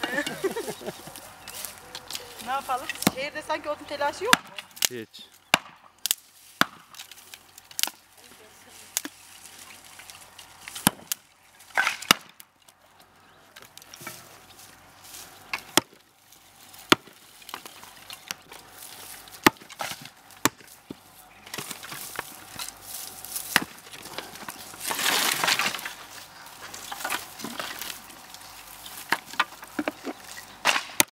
Ne yapalım? Şehirde sanki odun telaşı yok mu? Hiç.